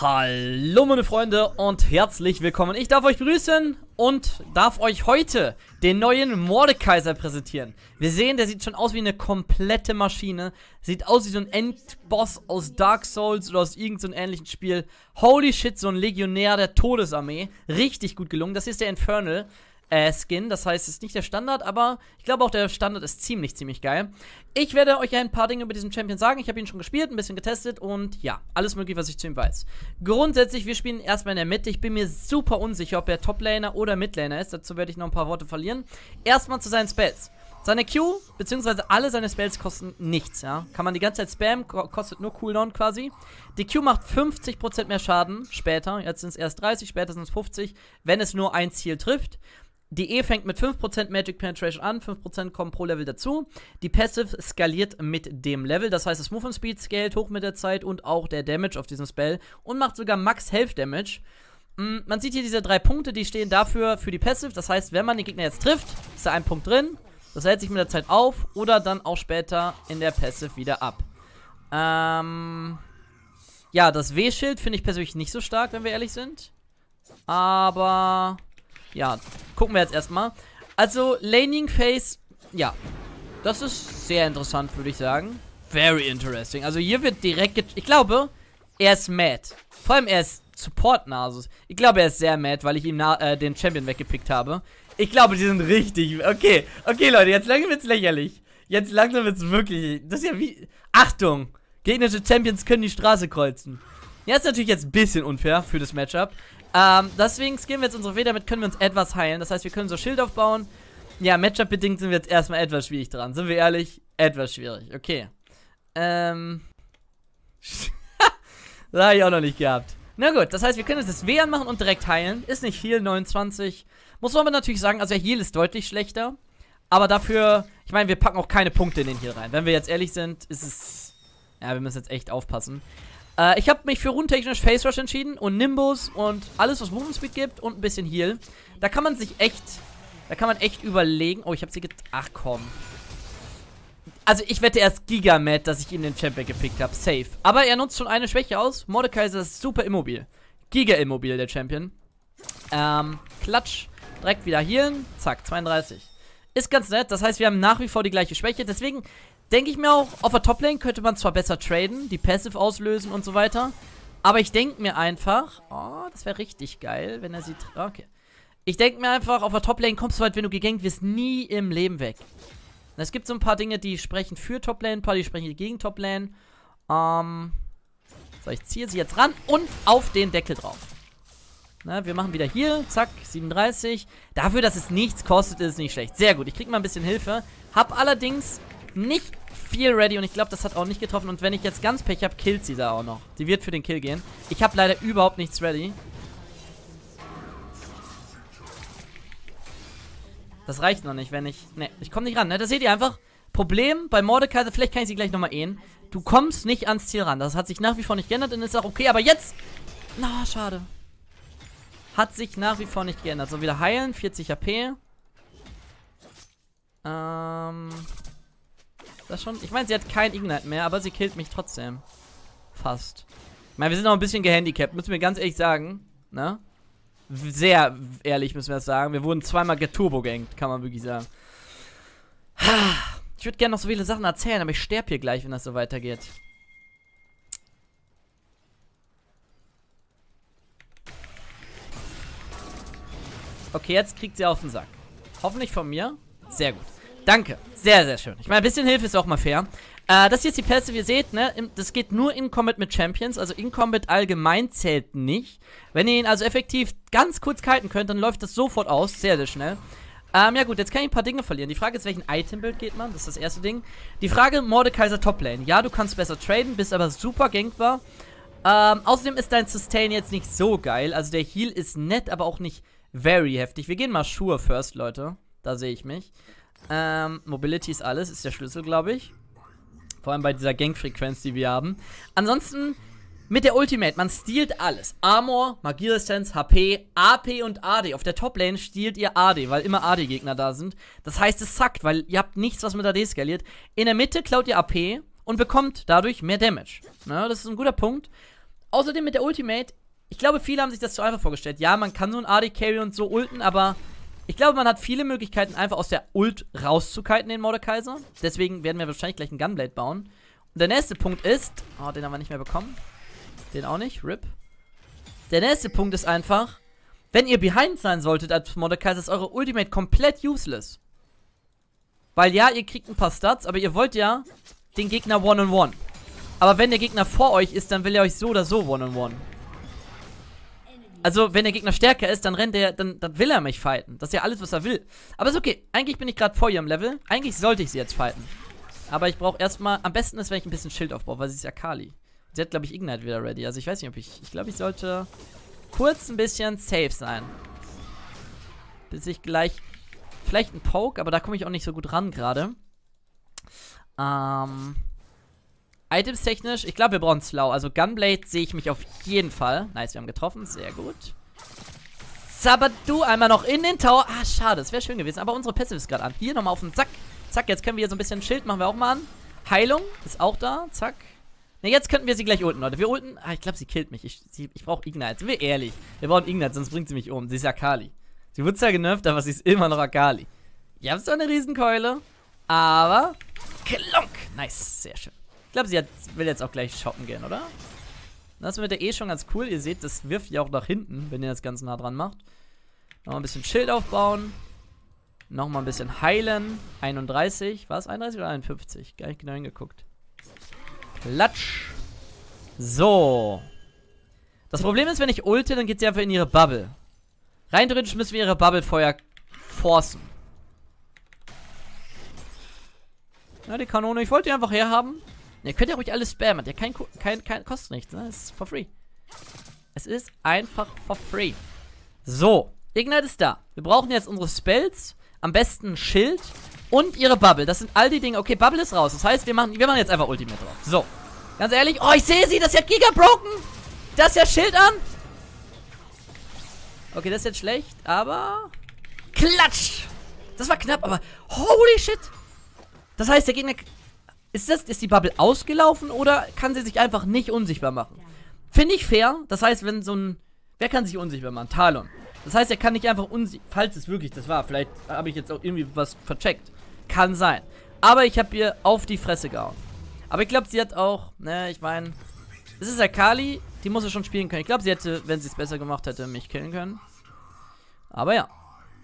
Hallo meine Freunde und herzlich willkommen. Ich darf euch grüßen und darf euch heute den neuen Mordekaiser präsentieren. Wir sehen, der sieht schon aus wie eine komplette Maschine. Sieht aus wie so ein Endboss aus Dark Souls oder aus irgendeinem ähnlichen Spiel. Holy shit, so ein Legionär der Todesarmee. Richtig gut gelungen. Das hier ist der Infernal Skin, das heißt, es ist nicht der Standard, aber ich glaube auch der Standard ist ziemlich geil. Ich werde euch ein paar Dinge über diesen Champion sagen. Ich habe ihn schon gespielt, ein bisschen getestet und ja, alles mögliche, was ich zu ihm weiß. Grundsätzlich, wir spielen erstmal in der Mitte. Ich bin mir super unsicher, ob er Toplaner oder Midlaner ist. Dazu werde ich noch ein paar Worte verlieren. Erstmal zu seinen Spells. Seine Q, beziehungsweise alle seine Spells kosten nichts, ja. Kann man die ganze Zeit spammen, kostet nur Cooldown quasi. Die Q macht 50% mehr Schaden später. Jetzt sind es erst 30, später sind es 50, wenn es nur ein Ziel trifft. Die E fängt mit 5% Magic Penetration an, 5% kommen pro Level dazu. Die Passive skaliert mit dem Level, das heißt das Movement Speed scaled hoch mit der Zeit und auch der Damage auf diesem Spell und macht sogar Max Health Damage. Man sieht hier diese 3 Punkte, die stehen dafür für die Passive, das heißt, wenn man den Gegner jetzt trifft, ist da ein Punkt drin. Das hält sich mit der Zeit auf oder dann auch später in der Passive wieder ab. Ja, das W-Schild finde ich persönlich nicht so stark, wenn wir ehrlich sind. Aber ja, gucken wir jetzt erstmal. Also, Laning Phase, ja, das ist sehr interessant, würde ich sagen. Very interesting. Also, hier wird direkt ich glaube, er ist mad. Vor allem, er ist Support-Nasus. Ich glaube, er ist sehr mad, weil ich ihm den Champion weggepickt habe. Ich glaube, die sind richtig. Okay, Leute, jetzt langsam wird's lächerlich. Jetzt langsam wird's wirklich. Das ist ja wie. Achtung! Gegnerische Champions können die Straße kreuzen. Ja, ist natürlich jetzt ein bisschen unfair für das Matchup. Deswegen skillen wir jetzt unsere W, damit können wir uns etwas heilen. Das heißt, wir können so Schild aufbauen. Ja, Matchup-bedingt sind wir jetzt erstmal etwas schwierig dran. Sind wir ehrlich? Etwas schwierig. Okay. Das habe ich auch noch nicht gehabt. Na gut, das heißt, wir können jetzt das W anmachen und direkt heilen. Ist nicht viel, 29. Muss man aber natürlich sagen, also der Heal ist deutlich schlechter. Aber dafür, ich meine, wir packen auch keine Punkte in den Heal rein. Wenn wir jetzt ehrlich sind, ist es. Ja, wir müssen jetzt echt aufpassen. Ich habe mich für runtechnisch Face Rush entschieden und Nimbus und alles, was Movement Speed gibt und ein bisschen Heal. Da kann man echt überlegen. Oh, ich habe sie ach komm. Also ich wette erst Gigamad, dass ich ihm den Champion gepickt habe. Safe. Aber er nutzt schon eine Schwäche aus. Mordekaiser ist super immobil. Giga-immobil, der Champion. Klatsch. Direkt wieder healen. Zack, 32. Ist ganz nett. Das heißt, wir haben nach wie vor die gleiche Schwäche. Deswegen denke ich mir auch, auf der Toplane könnte man zwar besser traden, die Passive auslösen und so weiter. Aber ich denke mir einfach, oh, das wäre richtig geil, wenn er sie, okay. Ich denke mir einfach, auf der Toplane kommst du halt, wenn du gegankt wirst, nie im Leben weg. Und es gibt so ein paar Dinge, die sprechen für Toplane, ein paar, die sprechen gegen Toplane. So, ich ziehe sie jetzt ran und auf den Deckel drauf. Na, wir machen wieder hier, zack, 37. Dafür, dass es nichts kostet, ist es nicht schlecht. Sehr gut, ich krieg mal ein bisschen Hilfe. Hab allerdings nicht viel ready und ich glaube, das hat auch nicht getroffen. Und wenn ich jetzt ganz Pech habe, killt sie da auch noch. Sie wird für den Kill gehen. Ich habe leider überhaupt nichts ready. Das reicht noch nicht, wenn ich. Ne, ich komme nicht ran, ne? Das seht ihr einfach. Problem bei Mordekaiser, vielleicht kann ich sie gleich nochmal ehen. Du kommst nicht ans Ziel ran. Das hat sich nach wie vor nicht geändert und ist auch okay, aber jetzt. Na, schade. Hat sich nach wie vor nicht geändert. So, wieder heilen, 40 HP. Das schon. Ich meine, sie hat kein Ignite mehr, aber sie killt mich trotzdem. Fast. Ich meine, wir sind noch ein bisschen gehandicapt, müssen wir ganz ehrlich sagen. Ne? Sehr ehrlich müssen wir das sagen. Wir wurden zweimal geturbo-gankt, kann man wirklich sagen. Ich würde gerne noch so viele Sachen erzählen, aber ich sterbe hier gleich, wenn das so weitergeht. Okay, jetzt kriegt sie auf den Sack. Hoffentlich von mir. Sehr gut. Danke. Sehr schön. Ich meine, ein bisschen Hilfe ist auch mal fair. Das hier ist die Passive, ihr seht, ne? Das geht nur in Combat mit Champions. Also in Combat allgemein zählt nicht. Wenn ihr ihn also effektiv ganz kurz kiten könnt, dann läuft das sofort aus. Sehr schnell. Ja gut, jetzt kann ich ein paar Dinge verlieren. Die Frage ist, welchen Item-Build geht man? Das ist das erste Ding. Die Frage, Mordekaiser Toplane. Ja, du kannst besser traden, bist aber super gankbar. Außerdem ist dein Sustain jetzt nicht so geil. Also der Heal ist nett, aber auch nicht very heftig. Wir gehen mal Sure first, Leute. Da sehe ich mich. Mobility ist alles, ist der Schlüssel, glaube ich. Vor allem bei dieser Gankfrequenz, die wir haben. Ansonsten, mit der Ultimate, man stealt alles. Armor, Magieresistenz, HP, AP und AD. Auf der Toplane stealt ihr AD, weil immer AD-Gegner da sind. Das heißt, es zackt, weil ihr habt nichts, was mit AD skaliert. In der Mitte klaut ihr AP und bekommt dadurch mehr Damage. Na, das ist ein guter Punkt. Außerdem mit der Ultimate, ich glaube, viele haben sich das zu einfach vorgestellt. Ja, man kann so ein AD-Carry und so ulten, aber ich glaube, man hat viele Möglichkeiten, einfach aus der Ult rauszukiten, den Mordekaiser. Deswegen werden wir wahrscheinlich gleich einen Gunblade bauen. Und der nächste Punkt ist, oh, den haben wir nicht mehr bekommen. Den auch nicht, RIP. Der nächste Punkt ist einfach, wenn ihr behind sein solltet als Mordekaiser, ist eure Ultimate komplett useless. Weil ja, ihr kriegt ein paar Stats, aber ihr wollt ja den Gegner One-on-One. Aber wenn der Gegner vor euch ist, dann will er euch so oder so One-on-One. Also, wenn der Gegner stärker ist, dann rennt er, dann will er mich fighten. Das ist ja alles, was er will. Aber ist okay. Eigentlich bin ich gerade vor ihrem Level. Eigentlich sollte ich sie jetzt fighten. Aber ich brauche erstmal, am besten ist, wenn ich ein bisschen Schild aufbaue, weil sie ist ja Kali. Sie hat, glaube ich, Ignite wieder ready. Also ich weiß nicht, ob ich glaube, ich sollte kurz ein bisschen safe sein. Bis ich gleich, vielleicht ein Poke, aber da komme ich auch nicht so gut ran gerade. Items technisch, ich glaube, wir brauchen Slow. Also Gunblade sehe ich mich auf jeden Fall. Nice, wir haben getroffen, sehr gut. Sabadu einmal noch in den Tower. Ah, schade, das wäre schön gewesen, aber unsere Passive ist gerade an. Hier nochmal auf den Zack. Zack, jetzt können wir hier so ein bisschen Schild, machen wir auch mal an. Heilung ist auch da, zack. Ne, jetzt könnten wir sie gleich ulten, Leute. Wir ulten, ich glaube, sie killt mich. Ich brauche Ignite, sind wir ehrlich. Wir brauchen Ignite, sonst bringt sie mich um. Sie ist Akali. Sie wird zwar genervt, aber sie ist immer noch Akali. Ihr habt so eine Riesenkeule, aber klonk. Nice, sehr schön. Ich glaube, sie will jetzt auch gleich shoppen gehen, oder? Das wird ja eh schon ganz cool. Ihr seht, das wirft ja auch nach hinten, wenn ihr das ganz nah dran macht. Nochmal ein bisschen Schild aufbauen. Nochmal ein bisschen heilen. 31. War es 31 oder 51? Gar nicht genau hingeguckt. Klatsch. So. Das Problem ist, wenn ich ulte, dann geht sie einfach in ihre Bubble. Rein theoretisch müssen wir ihre Bubble vorher forcen. Ja, die Kanone. Ich wollte die einfach herhaben. Ihr könnt ja ruhig alles spammen. Der kostet nichts, ne? Es ist for free. Es ist einfach for free. So. Ignite ist da. Wir brauchen jetzt unsere Spells. Am besten Schild. Und ihre Bubble. Das sind all die Dinge. Okay, Bubble ist raus. Das heißt, wir machen jetzt einfach Ultimate drauf. So. Ganz ehrlich. Oh, ich sehe sie. Das ist ja Giga Broken. Das ist ja Schild an. Okay, das ist jetzt schlecht. Aber Klatsch. Das war knapp, aber holy shit. Das heißt, der Gegner... Ist die Bubble ausgelaufen oder kann sie sich einfach nicht unsichtbar machen? Finde ich fair. Das heißt, wenn so ein... Wer kann sich unsichtbar machen? Talon. Das heißt, er kann nicht einfach unsichtbar... Falls es wirklich das war. Vielleicht habe ich jetzt auch irgendwie was vercheckt. Kann sein. Aber ich habe ihr auf die Fresse gehauen. Aber ich glaube, sie hat auch... Ne, ich meine... Es ist Akali. Die muss er schon spielen können. Ich glaube, sie hätte, wenn sie es besser gemacht hätte, mich killen können. Aber ja.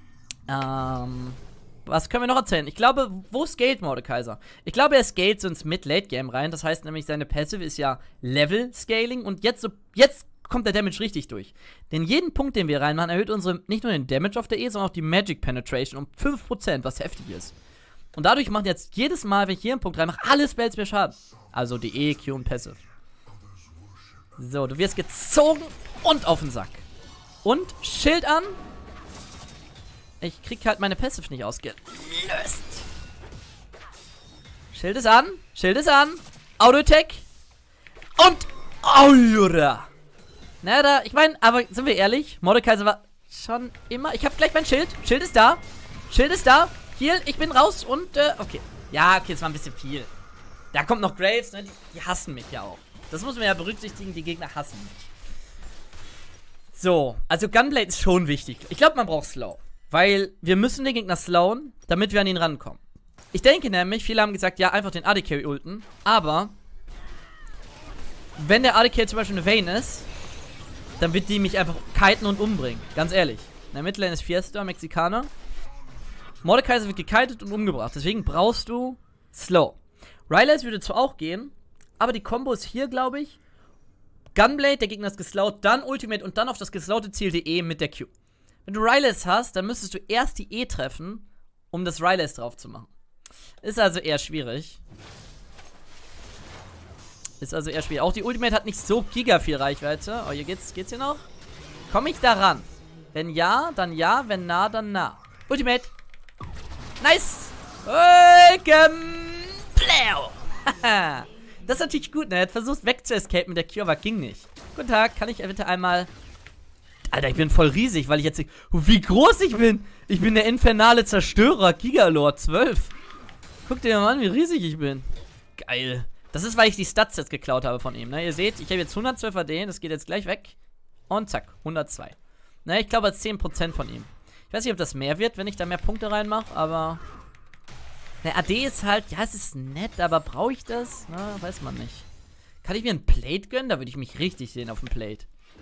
Was können wir noch erzählen? Ich glaube, wo scaled Mordekaiser? Ich glaube, er scaled so ins Mid-Late-Game rein. Das heißt nämlich, seine Passive ist ja Level-Scaling. Und jetzt kommt der Damage richtig durch. Denn jeden Punkt, den wir reinmachen, erhöht unsere, nicht nur den Damage auf der E, sondern auch die Magic Penetration um 5%, was heftig ist. Und dadurch macht jetzt jedes Mal, wenn ich hier einen Punkt reinmache, alle Spells mehr Schaden. Also die E, Q und Passive. So, du wirst gezogen und auf den Sack. Und Schild an. Ich krieg halt meine Passive nicht ausgelöst. Schild ist an. Schild ist an. Auto-Attack. Und Aura. Na, da, ich meine, aber sind wir ehrlich? Mordekaiser war schon immer... Ich hab gleich mein Schild. Schild ist da. Schild ist da. Heal, ich bin raus und, okay. Ja, okay, das war ein bisschen viel. Da kommt noch Graves, ne? Die hassen mich ja auch. Das muss man ja berücksichtigen, die Gegner hassen mich. So, also Gunblade ist schon wichtig. Ich glaube, man braucht Slow. Weil wir müssen den Gegner slowen, damit wir an ihn rankommen. Ich denke nämlich, viele haben gesagt, ja, einfach den AD-Carry ulten. Aber, wenn der AD-Carry zum Beispiel eine Vayne ist, dann wird die mich einfach kiten und umbringen. Ganz ehrlich. In der Midlane ist Fiesta, Mexikaner. Mordekaiser wird gekitet und umgebracht. Deswegen brauchst du Slow. Rylai's würde zwar auch gehen, aber die Kombo ist hier, glaube ich, Gunblade, der Gegner ist geslowt, dann Ultimate und dann auf das geslowte Ziel die E mit der Q. Wenn du Rylai's hast, dann müsstest du erst die E treffen, um das Rylai's drauf zu machen. Ist also eher schwierig. Auch die Ultimate hat nicht so giga viel Reichweite. Oh, hier geht's hier noch? Komme ich da ran? Wenn ja, dann ja. Wenn na, dann na. Ultimate. Nice. Welcome. Das ist natürlich gut, ne? Er hat versucht wegzuescapen mit der Q, aber ging nicht. Guten Tag, kann ich bitte einmal... Alter, ich bin voll riesig, weil ich jetzt... Wie groß ich bin! Ich bin der infernale Zerstörer, Gigalord 12. Guck dir mal an, wie riesig ich bin. Geil. Das ist, weil ich die Stats jetzt geklaut habe von ihm, ne? Ihr seht, ich habe jetzt 112 AD, das geht jetzt gleich weg. Und zack, 102. Ne, ich glaube, als 10% von ihm. Ich weiß nicht, ob das mehr wird, wenn ich da mehr Punkte reinmache, aber... Ne, AD ist halt, ja, es ist nett, aber brauche ich das? Na, weiß man nicht. Kann ich mir ein Plate gönnen? Da würde ich mich richtig sehen auf dem Plate.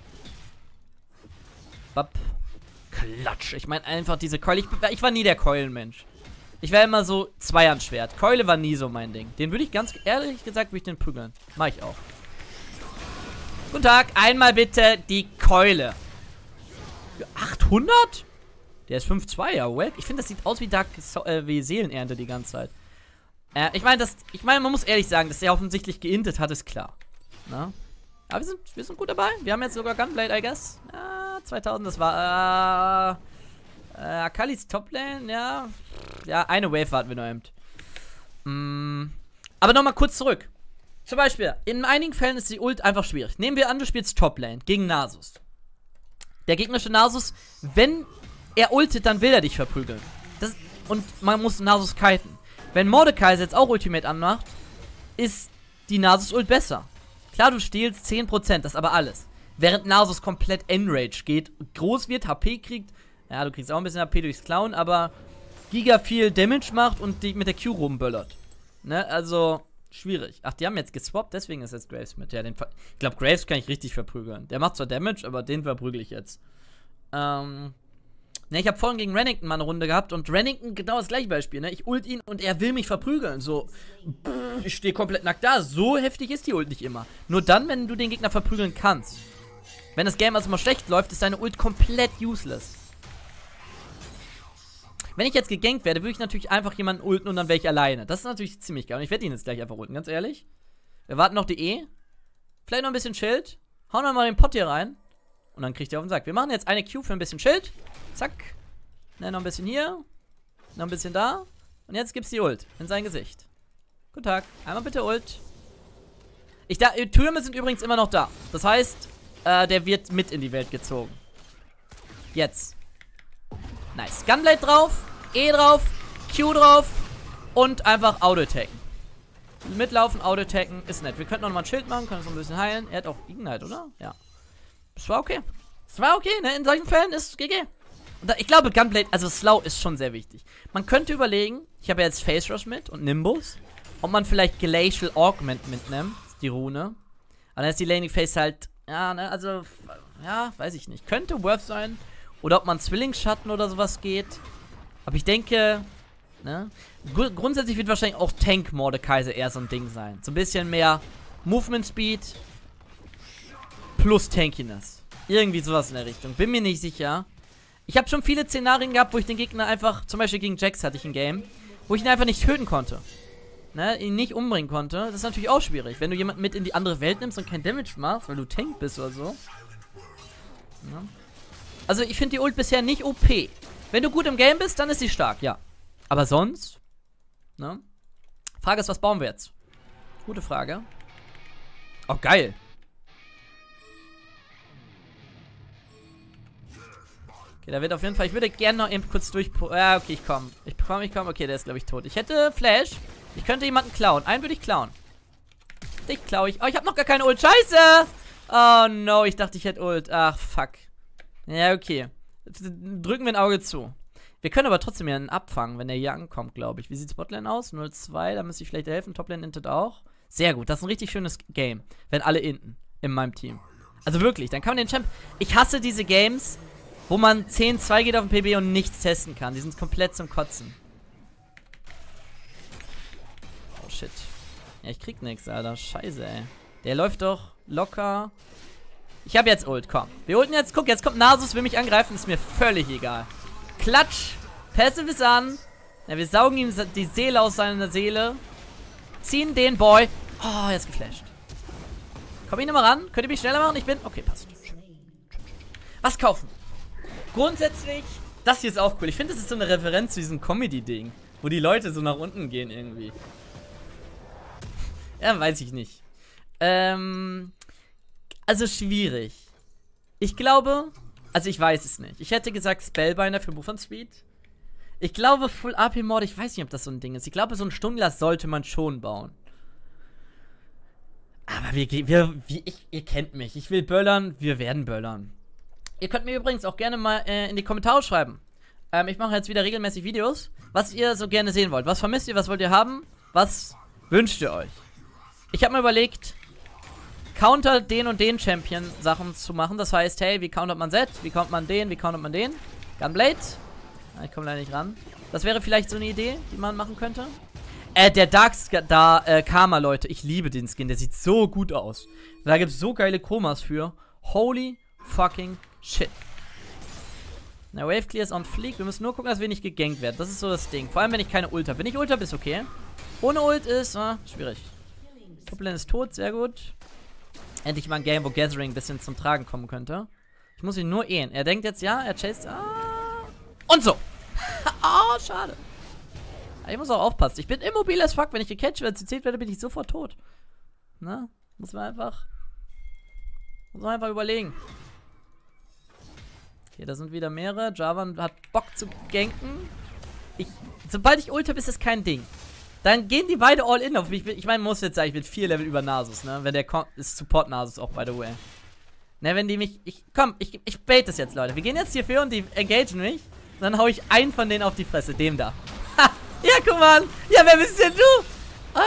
Bap. Klatsch. Ich meine einfach diese Keule. Ich war nie der Keulenmensch. Ich war immer so Zweihandschwert. Keule war nie so mein Ding. Den würde ich ganz ehrlich gesagt, würde ich den prügeln. Mach ich auch. Guten Tag. Einmal bitte die Keule. 800? Der ist 5,2, ja, well. Ich finde, das sieht aus wie wie Seelenernte die ganze Zeit. Ich meine, man muss ehrlich sagen, dass er offensichtlich geintet hat, ist klar. Na? Aber wir sind gut dabei. Wir haben jetzt sogar Gunblade, I guess. 2000, das war, Akalis Toplane, ja. Ja, eine Wave warten wir noch eben. Aber nochmal kurz zurück. Zum Beispiel, in einigen Fällen ist die Ult einfach schwierig. Nehmen wir an, du spielst Toplane gegen Nasus. Der gegnerische Nasus, wenn er ultet, dann will er dich verprügeln. Und man muss Nasus kiten. Wenn Mordekaiser jetzt auch Ultimate anmacht, ist die Nasus-Ult besser. Klar, du stehlst 10%, das ist aber alles. Während Nasus komplett Enrage geht, groß wird, HP kriegt, ja, du kriegst auch ein bisschen HP durchs Klauen, aber giga viel Damage macht und dich mit der Q rumböllert. Ne, also, schwierig. Ach, die haben jetzt geswappt, deswegen ist jetzt Graves mit. Ja, ich glaube, Graves kann ich richtig verprügeln. Der macht zwar Damage, aber den verprügel ich jetzt. Ne, ich habe vorhin gegen Rennington mal eine Runde gehabt und Rennington genau das gleiche Beispiel, ne? Ich ult ihn und er will mich verprügeln. So, ich stehe komplett nackt da. So heftig ist die Ult nicht immer. Nur dann, wenn du den Gegner verprügeln kannst. Wenn das Game also mal schlecht läuft, ist deine Ult komplett useless. Wenn ich jetzt gegankt werde, würde ich natürlich einfach jemanden ulten und dann wäre ich alleine. Das ist natürlich ziemlich geil. Und ich werde ihn jetzt gleich einfach ulten, ganz ehrlich. Wir warten noch die E. Vielleicht noch ein bisschen Schild. Hauen wir mal den Pot hier rein. Und dann kriegt er auf den Sack. Wir machen jetzt eine Q für ein bisschen Schild. Zack. Ne, noch ein bisschen hier. Noch ein bisschen da. Und jetzt gibt's die Ult in sein Gesicht. Guten Tag. Einmal bitte Ult. Türme sind übrigens immer noch da. Das heißt, der wird mit in die Welt gezogen. Jetzt. Nice. Gunblade drauf. E drauf. Q drauf. Und einfach Auto-Attacken. Mitlaufen, Auto-Attacken. Ist nett. Wir könnten noch mal ein Schild machen. Können uns noch ein bisschen heilen. Er hat auch Ignite, oder? Ja. Das war okay. Das war okay, ne? In solchen Fällen ist GG. Und ich glaube, Gunblade, also Slow ist schon sehr wichtig. Man könnte überlegen, ich habe ja jetzt Face Rush mit und Nimbus, ob man vielleicht Glacial Augment mitnimmt, die Rune. Aber dann ist die Laning Face halt, ja, ne, also, ja, weiß ich nicht. Könnte worth sein. Oder ob man Zwillingsschatten oder sowas geht. Aber ich denke, ne, grundsätzlich wird wahrscheinlich auch Tank Mordekaiser eher so ein Ding sein. So ein bisschen mehr Movement Speed plus Tankiness. Irgendwie sowas in der Richtung. Bin mir nicht sicher. Ich habe schon viele Szenarien gehabt, wo ich den Gegner einfach, zum Beispiel gegen Jax hatte ich ein Game, wo ich ihn einfach nicht töten konnte. Ne, ihn nicht umbringen konnte. Das ist natürlich auch schwierig, wenn du jemanden mit in die andere Welt nimmst und kein Damage machst, weil du Tank bist oder so. Ne? Also ich finde die Ult bisher nicht OP. Wenn du gut im Game bist, dann ist sie stark, ja. Aber sonst, ne? Frage ist, was bauen wir jetzt? Gute Frage. Oh, geil. Okay, da wird auf jeden Fall, ich würde gerne noch eben kurz durch... Ja, okay, ich komme. Ich komme. Okay, der ist, glaube ich, tot. Ich hätte Flash. Ich könnte jemanden klauen. Einen würde ich klauen. Dich klaue ich. Oh, ich habe noch gar keine Ult. Scheiße! Oh, no. Ich dachte, ich hätte Ult. Ach, fuck. Ja, okay. Drücken wir ein Auge zu. Wir können aber trotzdem ja einen abfangen, wenn der hier ankommt, glaube ich. Wie sieht Botlane aus? 0-2. Da müsste ich vielleicht helfen. Toplane intet auch. Sehr gut. Das ist ein richtig schönes Game. Wenn alle inten. In meinem Team. Also wirklich. Dann kann man den Champ... Ich hasse diese Games... Wo man 10-2 geht auf dem PB und nichts testen kann. Die sind komplett zum Kotzen. Oh, shit. Ja, ich krieg nix, Alter. Scheiße, ey. Der läuft doch locker. Ich hab jetzt Ult, komm. Wir ulten jetzt. Guck, jetzt kommt Nasus, will mich angreifen. Ist mir völlig egal. Klatsch. Passive ist an. Ja, wir saugen ihm die Seele aus seiner Seele. Ziehen den Boy. Oh, er ist geflasht. Komm ich nochmal ran? Könnt ihr mich schneller machen? Ich bin... Okay, passt. Was kaufen? Grundsätzlich, das hier ist auch cool. Ich finde, das ist so eine Referenz zu diesem Comedy-Ding, wo die Leute so nach unten gehen irgendwie. Ja, weiß ich nicht. Also schwierig. Ich glaube, also ich weiß es nicht. Ich hätte gesagt Spellbinder für Movement Speed. Ich glaube Full AP Mod, ich weiß nicht, ob das so ein Ding ist. Ich glaube, so ein Stundenglas sollte man schon bauen. Aber ihr kennt mich. Ich will böllern, wir werden böllern. Ihr könnt mir übrigens auch gerne mal in die Kommentare schreiben. Ich mache jetzt wieder regelmäßig Videos, was ihr so gerne sehen wollt. Was vermisst ihr, was wollt ihr haben? Was wünscht ihr euch? Ich habe mir überlegt, Counter den und den Champion Sachen zu machen. Das heißt, hey, wie countert man Z? Wie countert man den? Wie countert man den? Gunblade? Ich komme leider nicht ran. Das wäre vielleicht so eine Idee, die man machen könnte. Der Karma, Leute. Ich liebe den Skin. Der sieht so gut aus. Da gibt es so geile Chromas für. Holy fucking shit. Na, Wave Clear ist on fleek. Wir müssen nur gucken, dass wir nicht gegankt werden. Das ist so das Ding. Vor allem, wenn ich keine Ult habe. Wenn ich Ult habe, ist okay. Ohne Ult ist, schwierig. Toplane ist tot, sehr gut. Endlich mal ein Game, wo Gathering ein bisschen zum Tragen kommen könnte. Ich muss ihn nur ehen. Er denkt jetzt, ja, er chased. Und so. Oh, schade. Ich muss auch aufpassen. Ich bin immobil as fuck. Wenn ich gecatcht werde, CC werde, bin ich sofort tot. Na? Muss man einfach überlegen. Okay, da sind wieder mehrere. Jarvan hat Bock zu ganken. Sobald ich Ult habe, ist das kein Ding. Dann gehen die beide all in auf mich. Ich meine, muss jetzt sagen, ich bin 4 Level über Nasus, ne? Wenn der ist Support Nasus auch, by the way. Ne, wenn die mich. Ich bait das jetzt, Leute. Wir gehen jetzt hierfür und die engagen mich. Dann hau ich einen von denen auf die Fresse. Dem da. Ha! Ja, guck mal. Ja, wer bist denn du?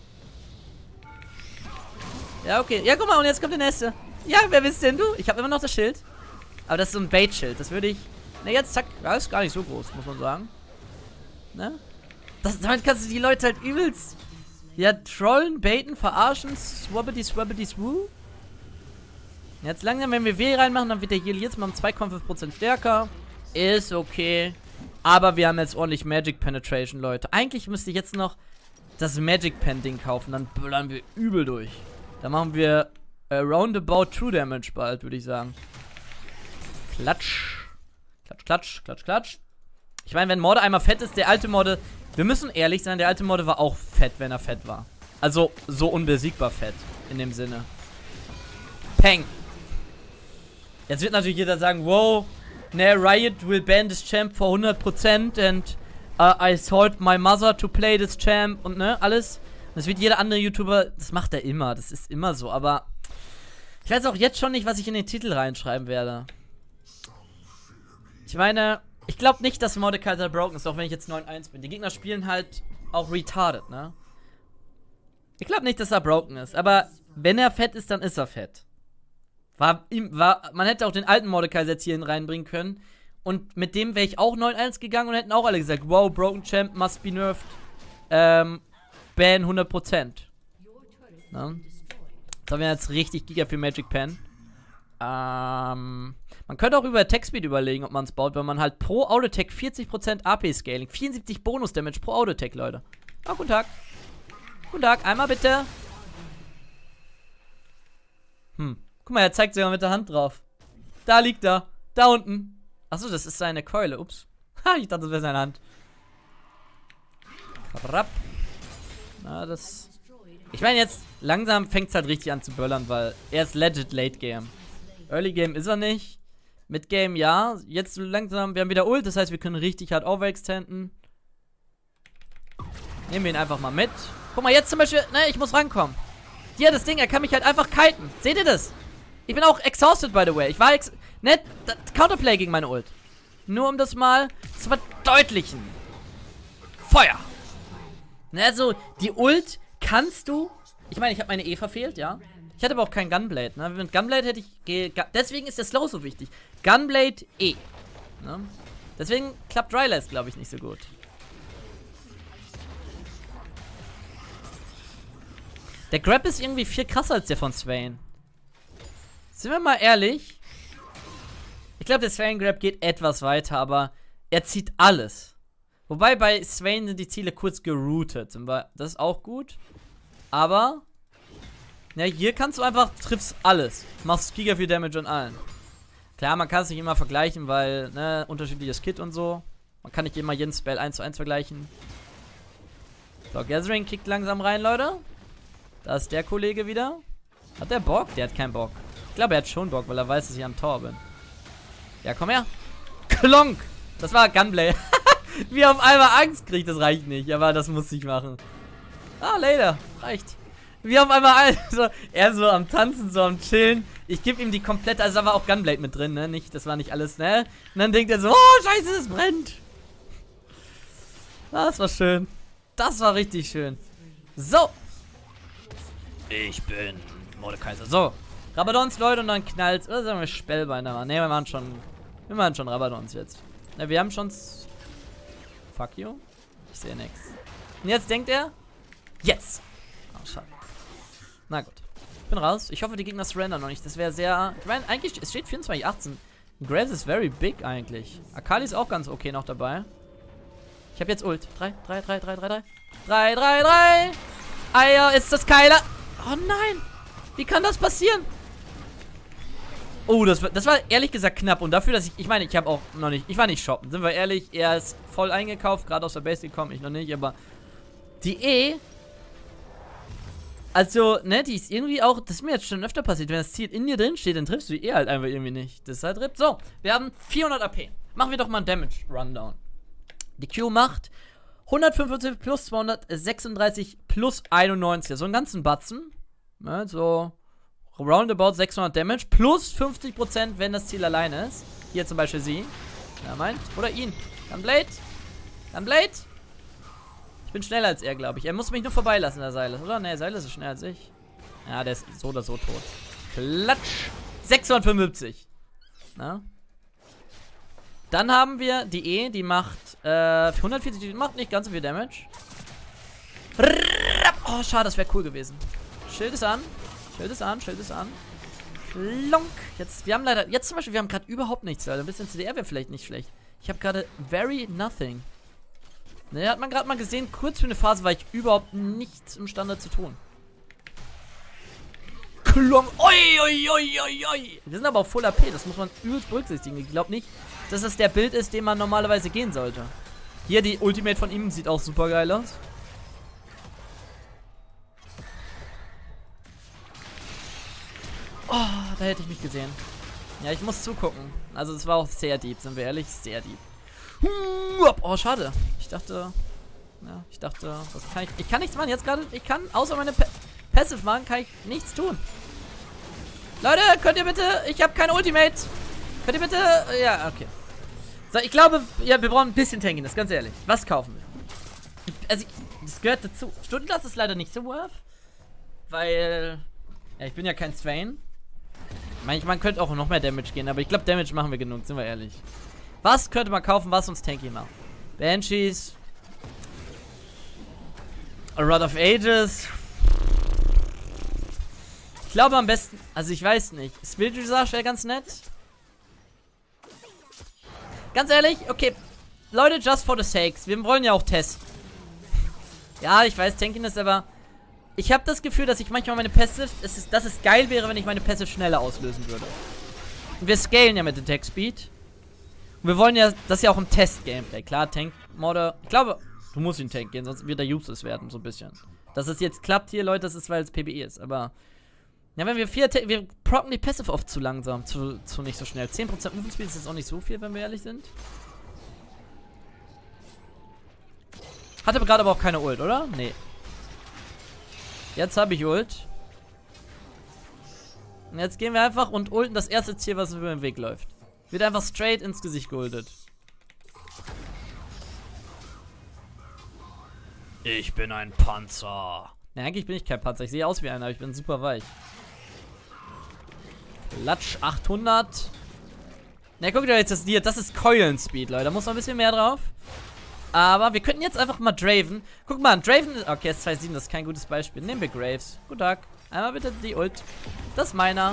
Ja, okay. Ja, guck mal, und jetzt kommt der nächste. Ja, wer bist denn du? Ich habe immer noch das Schild. Aber das ist so ein Bait-Schild. Das würde ich. Ne, jetzt zack. Ja, ist gar nicht so groß, muss man sagen. Ne? Damit kannst du die Leute halt übelst. Ja, trollen, baiten, verarschen. Swabbity, swabbity, swoo. Jetzt langsam, wenn wir W reinmachen, dann wird der Heal jetzt mal um 2,5% stärker. Ist okay. Aber wir haben jetzt ordentlich Magic Penetration, Leute. Eigentlich müsste ich jetzt noch das Magic Pen Ding kaufen. Dann böllern wir übel durch. Dann machen wir roundabout True Damage bald, würde ich sagen. Klatsch. Klatsch, klatsch, klatsch, klatsch. Ich meine, wenn Morde einmal fett ist, der alte Morde... Wir müssen ehrlich sein, der alte Morde war auch fett, wenn er fett war. Also, so unbesiegbar fett. In dem Sinne. Peng. Jetzt wird natürlich jeder sagen, wow, ne, Riot will ban this champ for 100% and I told my mother to play this champ und ne, alles. Das wird jeder andere YouTuber, das macht er immer, das ist immer so, aber ich weiß auch jetzt schon nicht, was ich in den Titel reinschreiben werde. Ich meine, ich glaube nicht, dass Mordekaiser broken ist, auch wenn ich jetzt 9-1 bin. Die Gegner spielen halt auch retarded, ne? Ich glaube nicht, dass er broken ist, aber wenn er fett ist, dann ist er fett. Man hätte auch den alten Mordekaiser jetzt hierhin reinbringen können. Und mit dem wäre ich auch 9-1 gegangen und hätten auch alle gesagt, wow, Broken Champ must be nerfed. Ban 100%. Ne? Das haben wir jetzt richtig Giga für Magic Pen. Man könnte auch über Attack Speed überlegen, ob man es baut, weil man halt pro Auto-Attack 40% AP-Scaling, 74 Bonus-Damage pro Auto-Attack, Leute. Oh, guten Tag. Guten Tag, einmal bitte. Guck mal, er zeigt sogar mit der Hand drauf. Da liegt er. Da unten. Achso, das ist seine Keule. Ups. Ha, ich dachte, das wäre seine Hand. Krapp. Na, das... Ich meine, jetzt langsam fängt es halt richtig an zu böllern, weil er ist legit Late Game. Early Game ist er nicht. Mid Game ja. Jetzt langsam, wir haben wieder Ult, das heißt, wir können richtig hart overextenden. Nehmen wir ihn einfach mal mit. Guck mal, jetzt zum Beispiel, ne, ich muss rankommen. Hier, das Ding, er kann mich halt einfach kiten. Seht ihr das? Ich bin auch exhausted, by the way. Ich war ne, Counterplay gegen meine Ult. Nur um das mal zu verdeutlichen. Feuer! Ne, also, die Ult kannst du... Ich meine, ich habe meine E verfehlt, ja. Ich hatte aber auch kein Gunblade, ne? Mit Gunblade hätte ich... Deswegen ist der Slow so wichtig. Gunblade E. Ne? Deswegen klappt Rylai's, glaube ich, nicht so gut. Der Grab ist irgendwie viel krasser als der von Swain. Sind wir mal ehrlich? Ich glaube, der Swain Grab geht etwas weiter, aber er zieht alles. Wobei bei Swain sind die Ziele kurz geroutet. Das ist auch gut. Aber ja, hier kannst du einfach, triffst alles. Machst Giga viel Damage an allen. Klar, man kann es nicht immer vergleichen, weil, ne, unterschiedliches Kit und so. Man kann nicht immer jeden Spell 1:1 vergleichen. So, Gathering kickt langsam rein, Leute. Da ist der Kollege wieder. Hat der Bock? Der hat keinen Bock. Ich glaube, er hat schon Bock, weil er weiß, dass ich am Tower bin. Ja, komm her. Klonk! Das war Gunblade. Wie auf einmal Angst kriegt, das reicht nicht. Aber das muss ich machen. Ah, later. Reicht. Wie auf einmal so, er so am Tanzen, so am Chillen. Ich gebe ihm die komplette, also da war auch Gunblade mit drin, ne? Nicht, das war nicht alles, ne? Und dann denkt er so, oh, scheiße, es brennt. Das war schön. Das war richtig schön. So. Ich bin Mordekaiser. So. Rabadons, Leute, und dann knallt. Oder sagen wir Spellbinder? Ne, wir machen schon Rabadons jetzt. Ne, wir haben schon. Fuck you. Ich sehe nichts. Und jetzt denkt er. Jetzt. Oh, schade. Na gut. Ich bin raus. Ich hoffe, die Gegner surrendern noch nicht. Das wäre sehr. Ich meine, eigentlich, es steht 24:18. Graves ist very big eigentlich. Akali ist auch ganz okay noch dabei. Ich habe jetzt Ult. 3. Eier, ist das Keiler. Oh nein. Wie kann das passieren? Oh, das war ehrlich gesagt knapp. Und dafür, dass ich meine, ich habe auch noch nicht, ich war nicht shoppen. Sind wir ehrlich, er ist voll eingekauft, gerade aus der Base gekommen, ich noch nicht, aber die E, also, ne, die ist irgendwie auch, das ist mir jetzt schon öfter passiert, wenn das Ziel in dir drin steht, dann triffst du die E halt einfach irgendwie nicht. Das ist halt RIP. So, wir haben 400 AP. Machen wir doch mal einen Damage Rundown. Die Q macht 145 plus 236 plus 91. So einen ganzen Batzen. Ne, so roundabout 600 Damage. Plus 50%, wenn das Ziel alleine ist. Hier zum Beispiel sie. Ja, meint. Oder ihn. Gunblade. Gunblade. Ich bin schneller als er, glaube ich. Er muss mich nur vorbeilassen, der Silas, oder? Ne, Silas ist schneller als ich. Ja, der ist so oder so tot. Klatsch. 675. Na? Dann haben wir die E, die macht 140, die macht nicht ganz so viel Damage. Oh, schade, das wäre cool gewesen. Schild ist an. Schild ist an, Schild ist an. Plonk. Jetzt, wir haben leider, jetzt zum Beispiel, wir haben gerade überhaupt nichts, Leute. Ein bisschen CDR wäre vielleicht nicht schlecht. Ich habe gerade very nothing. Ne, hat man gerade mal gesehen, kurz für eine Phase war ich überhaupt nichts imstande zu tun. Klong. Oi, oi, oi, oi, oi. Wir sind aber auf Full AP, das muss man übelst berücksichtigen. Ich glaube nicht, dass das der Bild ist, den man normalerweise gehen sollte. Hier, die Ultimate von ihm sieht auch super geil aus. Oh, da hätte ich mich gesehen. Ja, ich muss zugucken. Also es war auch sehr deep, sind wir ehrlich, sehr deep. Oh, schade. Ich dachte, was kann ich? Ich kann nichts machen jetzt gerade. Ich kann, außer meine Passive machen, kann ich nichts tun. Leute, könnt ihr bitte, ich habe keine Ultimate. Könnt ihr bitte, ja, okay. So, ich glaube, ja, wir brauchen ein bisschen Tankiness, ganz ehrlich. Was kaufen wir? Also, das gehört dazu. Stundenglas ist leider nicht so worth. Weil, ja, ich bin ja kein Swain. Man könnte auch noch mehr Damage gehen, aber ich glaube, Damage machen wir genug, sind wir ehrlich. Was könnte man kaufen, was uns tanky macht? Banshees. A Rod of Ages. Ich glaube am besten, also ich weiß nicht. Spirit Visage wäre ganz nett. Ganz ehrlich, okay. Leute, just for the sakes. Wir wollen ja auch testen. Ja, ich weiß, Tankiness, aber ich habe das Gefühl, dass ich manchmal meine Passive, dass es geil wäre, wenn ich meine Passive schneller auslösen würde. Und wir scalen ja mit Attack Speed. Und wir wollen ja, das ist ja auch ein Test-Gameplay. Klar, Tank-Modder. Ich glaube, du musst in Tank gehen, sonst wird er useless werden, so ein bisschen. Dass es jetzt klappt hier, Leute, das ist, weil es PBE ist. Aber, ja, wenn wir wir procken die Passive oft zu langsam, zu nicht so schnell. 10% Movement Speed ist jetzt auch nicht so viel, wenn wir ehrlich sind. Hatte gerade aber auch keine Ult, oder? Nee. Jetzt habe ich Ult. Und jetzt gehen wir einfach und ulten das erste Ziel, was über den Weg läuft. Wird einfach straight ins Gesicht geultet. Ich bin ein Panzer. Ja, eigentlich bin ich kein Panzer. Ich sehe aus wie einer, aber ich bin super weich. Klatsch 800. Na, guckt euch jetzt das hier. Das ist Keulenspeed, Leute. Da muss noch ein bisschen mehr drauf. Aber wir könnten jetzt einfach mal Draven. Guck mal, Draven ist. Okay, ist 2-7, das ist kein gutes Beispiel. Nehmen wir Graves. Guten Tag. Einmal bitte die Ult. Das ist meiner.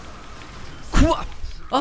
Oh,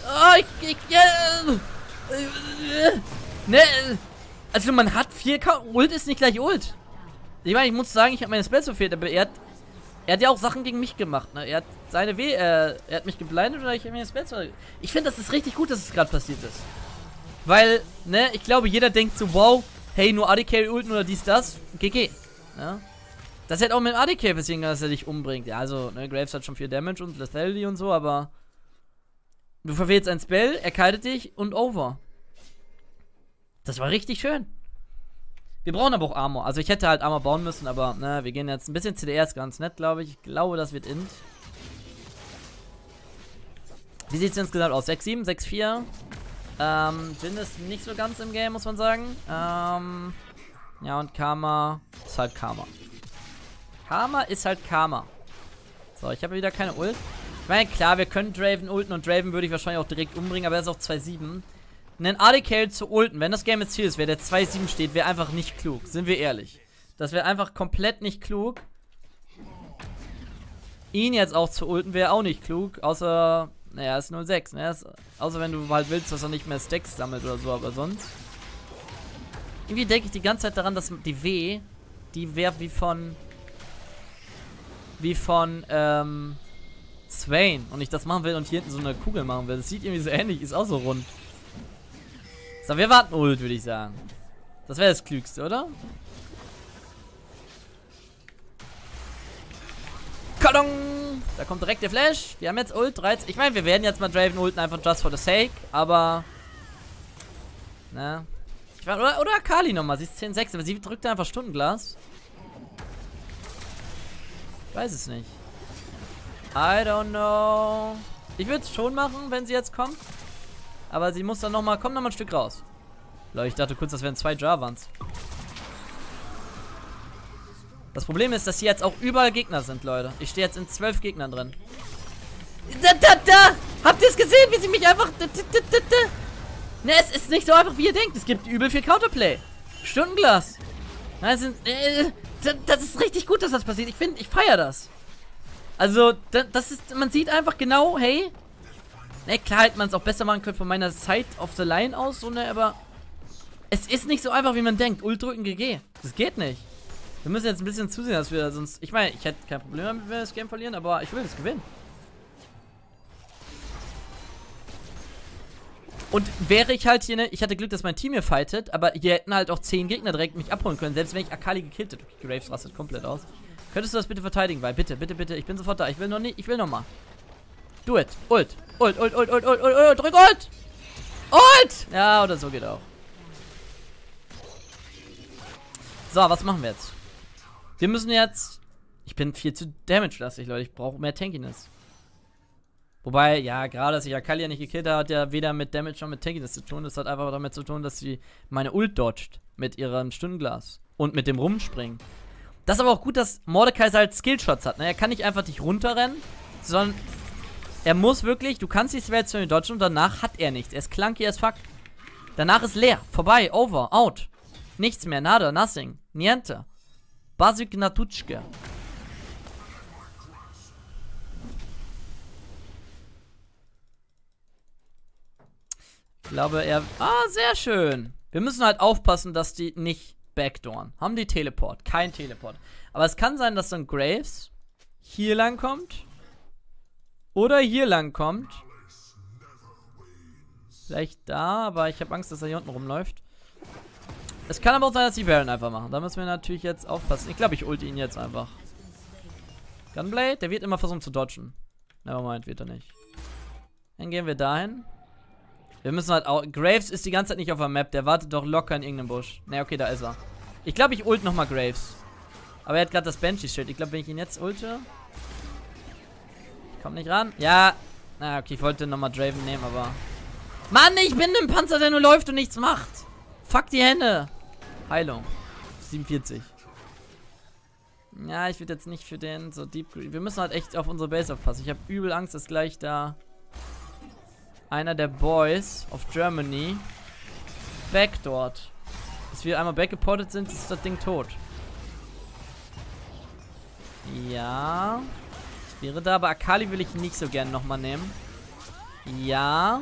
ne, also man hat 4K. Ult ist nicht gleich Ult. Ich meine, ich muss sagen, ich habe meine Spells verfehlt, aber er hat ja auch Sachen gegen mich gemacht, ne? Er hat seine er hat mich geblindet oder ich habe meine Spells verfehlt. Ich finde, das ist richtig gut, dass es gerade passiert ist. Weil, ne, ich glaube, jeder denkt so, wow, hey, nur AD-Carry ulten oder dies, das. GG. Ja? Das hätte auch mit AD-Carry passieren können, dass er dich umbringt. Ja, also, ne, Graves hat schon viel Damage und Lethality und so, aber du verfehlst ein Spell, er kaltet dich und over. Das war richtig schön. Wir brauchen aber auch Armor. Also ich hätte halt Armor bauen müssen, aber ne, wir gehen jetzt ein bisschen CDR, ist ganz nett, glaube ich. Ich glaube, das wird Int. Wie sieht es insgesamt aus? 6-7, 6-4. Jin ist nicht so ganz im Game, muss man sagen. Ja, und Karma ist halt Karma. Karma ist halt Karma. So, ich habe wieder keine Ult. Ich meine, klar, wir können Draven ulten und Draven würde ich wahrscheinlich auch direkt umbringen, aber er ist auch 2-7. Einen AD Carry zu ulten, wenn das Game jetzt hier ist, wer der 2-7 steht, wäre einfach nicht klug. Sind wir ehrlich. Das wäre einfach komplett nicht klug. Ihn jetzt auch zu ulten wäre auch nicht klug, außer, naja, er ist 0-6, ne? Außer wenn du halt willst, dass er nicht mehr Stacks sammelt oder so, aber sonst. Irgendwie denke ich die ganze Zeit daran, dass die W, die wäre wie von Swain und ich das machen will und hier hinten so eine Kugel machen will. Das sieht irgendwie so ähnlich, ist auch so rund. So, wir warten Ult, würde ich sagen. Das wäre das Klügste, oder? Kadong! Da kommt direkt der Flash. Wir haben jetzt Ult 13. Ich meine, wir werden jetzt mal Draven ulten, einfach just for the sake, aber. Ne? Ich mein, oder Akali nochmal. Sie ist 10-6, aber sie drückt einfach Stundenglas. Ich weiß es nicht. I don't know. Ich würde es schon machen, wenn sie jetzt kommt. Aber sie muss dann nochmal, komm nochmal ein Stück raus. Leute, ich dachte kurz, das wären 2 Javans. Das Problem ist, dass hier jetzt auch überall Gegner sind, Leute. Ich stehe jetzt in 12 Gegnern drin. Da! Habt ihr es gesehen, wie sie mich einfach... Ne, es ist nicht so einfach, wie ihr denkt. Es gibt übel viel Counterplay. Stundenglas. Das ist richtig gut, dass das passiert. Ich feiere das. Also, das ist... Man sieht einfach genau, hey... Ne, klar hätte man es auch besser machen können von meiner Side of the Line aus, so, ne, aber... Es ist nicht so einfach, wie man denkt. Ult drücken, GG. Das geht nicht. Wir müssen jetzt ein bisschen zusehen, dass wir sonst... Ich meine, ich hätte kein Problem damit, wenn wir das Game verlieren, aber ich will das gewinnen. Und wäre ich halt hier, ne... Ich hatte Glück, dass mein Team hier fightet, aber hier hätten halt auch 10 Gegner direkt mich abholen können, selbst wenn ich Akali gekillt hätte. Okay, Graves rastet komplett aus. Könntest du das bitte verteidigen, weil bitte, ich bin sofort da. Ich will noch nicht, ich will noch mal. Do it. Ult. Ult. Drück Ult. Ult. Ja, oder so geht auch. So, was machen wir jetzt? Wir müssen jetzt... Ich bin viel zu damage-lastig, Leute. Ich brauche mehr Tankiness. Wobei, ja, gerade, dass ich Akali ja nicht gekillt habe, hat ja weder mit Damage noch mit Tankiness zu tun. Das hat einfach damit zu tun, dass sie meine Ult dodgt. Mit ihrem Stundenglas. Und mit dem Rumspringen. Das ist aber auch gut, dass Mordekaiser halt Skillshots hat. Ne? Er kann nicht einfach dich runterrennen, sondern... Er muss wirklich... Du kannst die Spellzone dodgen und danach hat er nichts. Er ist clunky as fuck. Danach ist leer. Vorbei. Over. Out. Nichts mehr. Nada. Nothing. Niente. Basic Natutschke. Ich glaube, er... Ah, sehr schön. Wir müssen halt aufpassen, dass die nicht backdooren. Haben die Teleport. Kein Teleport. Aber es kann sein, dass dann Graves hier lang kommt. Oder hier lang kommt. Vielleicht da, aber ich habe Angst, dass er hier unten rumläuft. Es kann aber auch sein, dass die Baron einfach machen. Da müssen wir natürlich jetzt aufpassen. Ich glaube, ich ulte ihn jetzt einfach. Gunblade, der wird immer versuchen zu dodgen. Nevermind, wird er nicht. Dann gehen wir dahin. Wir müssen halt auch... Graves ist die ganze Zeit nicht auf der Map. Der wartet doch locker in irgendeinem Busch. Ne, okay, da ist er. Ich glaube, ich ult nochmal Graves. Aber er hat gerade das Banshee-Schild. Ich glaube, wenn ich ihn jetzt ulte... Kommt nicht ran. Ja. Na, okay, ich wollte nochmal Draven nehmen, aber... Mann, ich bin ein Panzer, der nur läuft und nichts macht. Fuck die Hände. Heilung. 47. Ja, ich würde jetzt nicht für den so deep... Wir müssen halt echt auf unsere Base aufpassen. Ich habe übel Angst, dass gleich da... einer der Boys of Germany... backdoort. Bis wir einmal backgeportet sind, ist das Ding tot. Ja... Wäre da, aber Akali will ich nicht so gerne nochmal nehmen. Ja.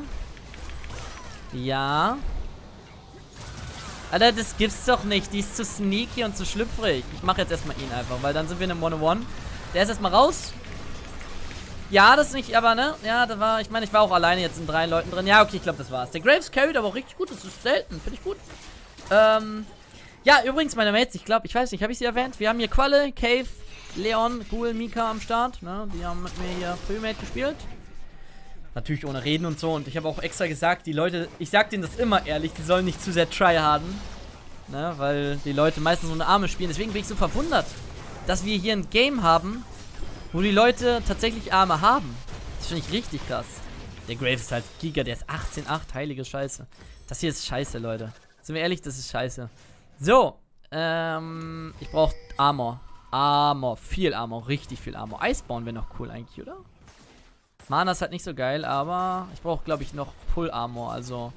Ja. Alter, das gibt's doch nicht. Die ist zu sneaky und zu schlüpfrig. Ich mache jetzt erstmal ihn einfach, weil dann sind wir in einem 1-on-1. Der ist erstmal raus. Ja, das nicht, aber ne? Ja, da war, ich meine, ich war auch alleine jetzt in 3 Leuten drin. Ja, okay, ich glaube, das war's. Der Graves carried aber auch richtig gut. Das ist selten. Finde ich gut. Ja, übrigens, meine Mates, ich glaube, ich weiß nicht, habe ich sie erwähnt? Wir haben hier Qualle, Cave, Leon, Ghoul, Mika am Start. Ne? Die haben mit mir hier Premade gespielt. Natürlich ohne Reden und so. Und ich habe auch extra gesagt, die Leute, ich sag denen das immer ehrlich, die sollen nicht zu sehr tryharden. ne, weil die Leute meistens so eine Arme spielen. Deswegen bin ich so verwundert, dass wir hier ein Game haben, wo die Leute tatsächlich Arme haben. Das finde ich richtig krass. Der Graves ist halt Giga, der ist 18,8, heilige Scheiße. Das hier ist scheiße, Leute. Sind wir ehrlich, das ist scheiße. So, ich brauche Armor. Armor, viel Armor, richtig viel Armor. Eisborn wäre noch cool eigentlich, oder? Mana ist halt nicht so geil, aber ich brauche, glaube ich, noch Full Armor, also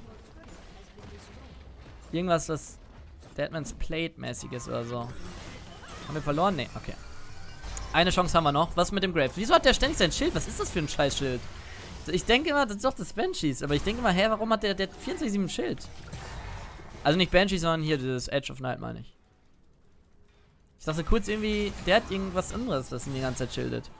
irgendwas, was Deadman's Plate-mäßiges oder so. Haben wir verloren? Ne, okay. Eine Chance haben wir noch. Was mit dem Graves? Wieso hat der ständig sein Schild? Was ist das für ein Scheiß-Schild? Ich denke immer, das ist doch das Banshees, aber ich denke immer, hä, warum hat der 24/7 ein Schild? Also nicht Banshees, sondern hier dieses Edge of Night, meine ich. Ich dachte kurz irgendwie, der hat irgendwas anderes, das ihn die ganze Zeit schildet.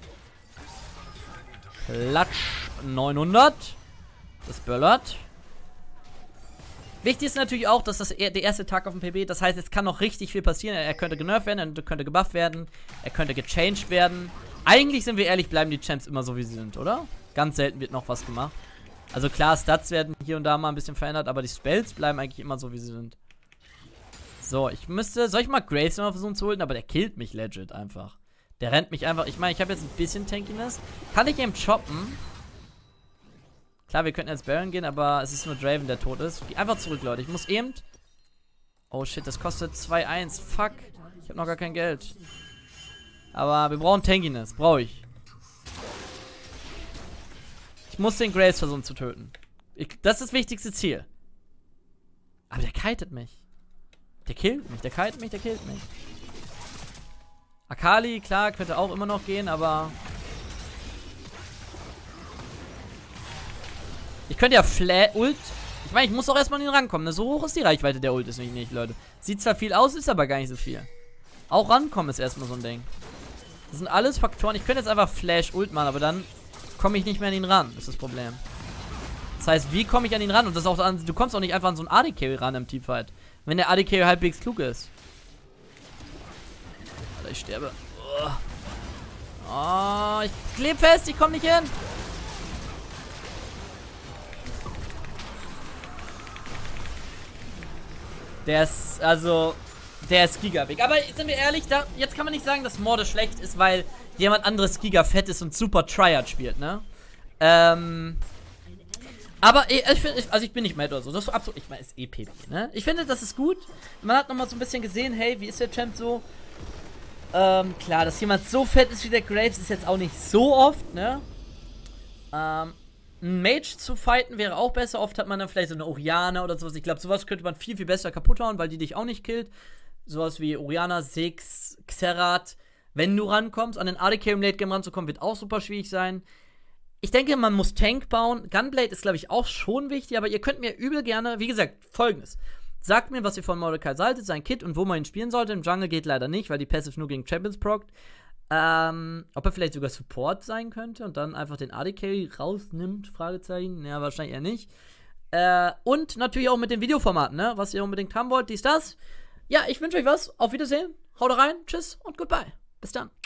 Klatsch, 900. Das böllert. Wichtig ist natürlich auch, dass das der erste Tag auf dem PB, das heißt, es kann noch richtig viel passieren. Er könnte genervt werden, er könnte gebufft werden, er könnte gechanged werden. Eigentlich, sind wir ehrlich, bleiben die Champs immer so, wie sie sind, oder? Ganz selten wird noch was gemacht. Also klar, Stats werden hier und da mal ein bisschen verändert, aber die Spells bleiben eigentlich immer so, wie sie sind. So, soll ich mal Graves noch versuchen zu holen? Aber der killt mich legit einfach. Der rennt mich einfach, ich meine, ich habe jetzt ein bisschen Tankiness. Kann ich eben choppen? Klar, wir könnten jetzt Baron gehen, aber es ist nur Draven, der tot ist. Geh einfach zurück, Leute. Ich muss eben... Oh shit, das kostet 2,1. Fuck. Ich habe noch gar kein Geld. Aber wir brauchen Tankiness. Brauche ich. Ich muss den Graves versuchen zu töten. Das ist das wichtigste Ziel. Aber der kitet mich. Der killt mich. Der kitet mich, der killt mich. Akali, klar, könnte auch immer noch gehen, aber... Ich könnte ja Ult... Ich meine, ich muss auch erstmal an ihn rankommen. Ne? So hoch ist die Reichweite der Ult, ist nicht, Leute. Sieht zwar viel aus, ist aber gar nicht so viel. Auch rankommen ist erstmal so ein Ding. Das sind alles Faktoren. Ich könnte jetzt einfach Flash-Ult machen, aber dann komme ich nicht mehr an ihn ran. Das ist das Problem. Das heißt, wie komme ich an ihn ran? Und das ist auch du kommst auch nicht einfach an so einen AD-Carry ran im Teamfight. Wenn der AD-Carry halbwegs klug ist. Alter, ich sterbe. Oh, ich kleb fest, ich komme nicht hin. Der ist Giga weg. Aber sind wir ehrlich, jetzt kann man nicht sagen, dass Morde schlecht ist, weil jemand anderes Giga fett ist und super Triad spielt, ne? Aber ich bin nicht mad oder so. Das ist absolut, ich meine, ist PB, ne? Ich finde, das ist gut. Man hat nochmal so ein bisschen gesehen, hey, wie ist der Champ so? Klar, dass jemand so fett ist wie der Graves ist jetzt auch nicht so oft, ne? Ein Mage zu fighten wäre auch besser. Oft hat man dann vielleicht so eine Orianna oder sowas. Ich glaube, sowas könnte man viel, viel besser kaputt hauen, weil die dich auch nicht killt. Sowas wie Orianna, Six, Xerath. Wenn du rankommst, an den AD-Carry im Late-Game ranzukommen, wird auch super schwierig sein. Ich denke, man muss Tank bauen. Gunblade ist, glaube ich, auch schon wichtig, aber ihr könnt mir übel gerne, wie gesagt, Folgendes. Sagt mir, was ihr von Mordecai haltet, sein Kit und wo man ihn spielen sollte. Im Jungle geht leider nicht, weil die Passive nur gegen Champions prockt. Ob er vielleicht sogar Support sein könnte und dann einfach den AD-Carry rausnimmt, Fragezeichen. Ja, wahrscheinlich eher nicht. Und natürlich auch mit den Videoformaten, ne? Was ihr unbedingt haben wollt, dies, das. Ja, ich wünsche euch was. Auf Wiedersehen. Haut rein. Tschüss und goodbye. Bis dann.